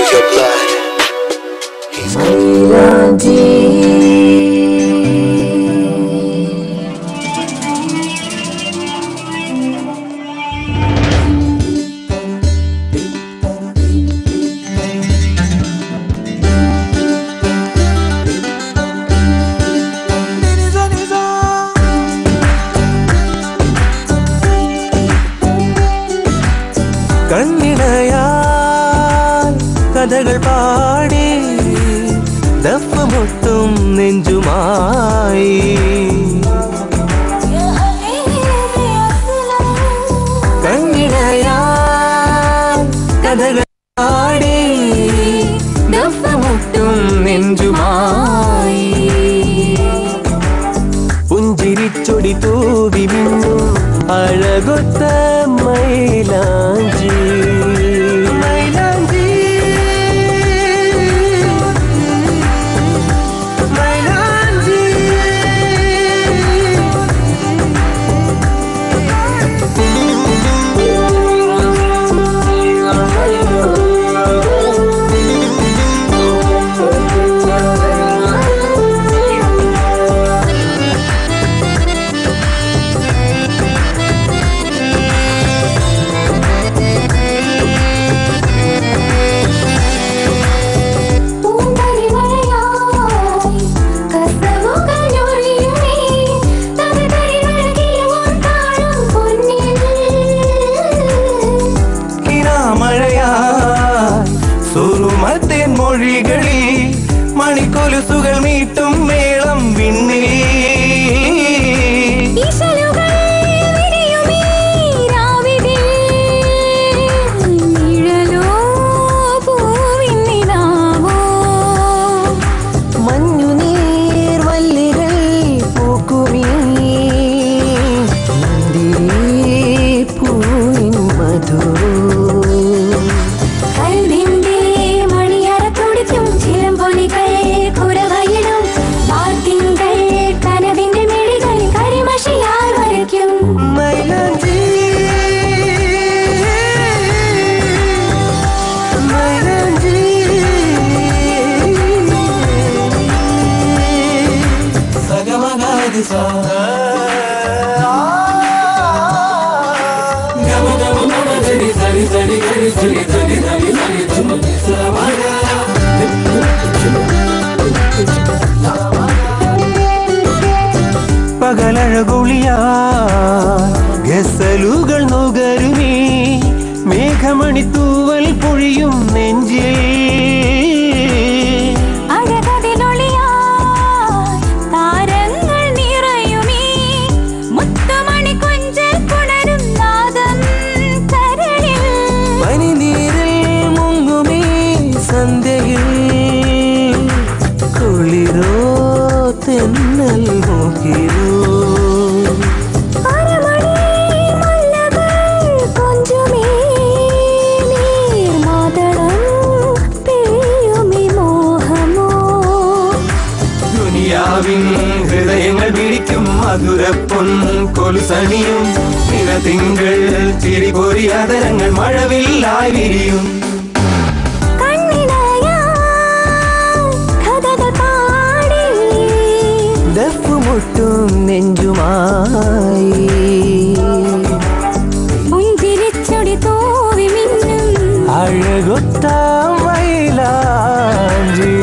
of your blood. കണ്ണിണയാൽ കഥകൾ പാടി ദഫ്മുട്ടും നെഞ്ചുമായി കണ്ണിണയാൽ കഥകൾ പാടി ദഫ്മുട്ടും നെഞ്ചുമായി പുഞ്ചിരിച്ചൊടി തൂവി മിന്നും അഴകൊത്ത മൈലാഞ്ചി മൈലാഞ്ചി മൈലാഞ്ചി സുറുമത്തേൻ മൊഴികളിൽ മണിക്കൊലുസുകൾ മീട്ടും മേളം വിണ്ണിൽ മഞ്ഞുനീർ വല്ലികൾ പൂക്കുമീ പൂവിൻ മധു പകലഴകുളിയാ ഗസലുകൾ നുകരുമീ മേഘമണിത്തൂവൽ പൊഴിയും നെഞ്ചിൽ സന്ധ്യയിൽ കുളിരോ തെന്നൽ നോക്കിരോ ദുനിയാവിൻ ഹൃദയങ്ങൾ പിടിക്കും മധുരപ്പൊൻ കൊലുസണിയും നിറതിങ്കൾ ചിരികോരി അതരങ്ങൾ മഴവില്ലായി വിരിയും ദഫ്മുട്ടും നെഞ്ചുമായി പുഞ്ചിരിച്ചൊടി തൂവി മിന്നും അഴകൊത്ത മൈലാഞ്ചി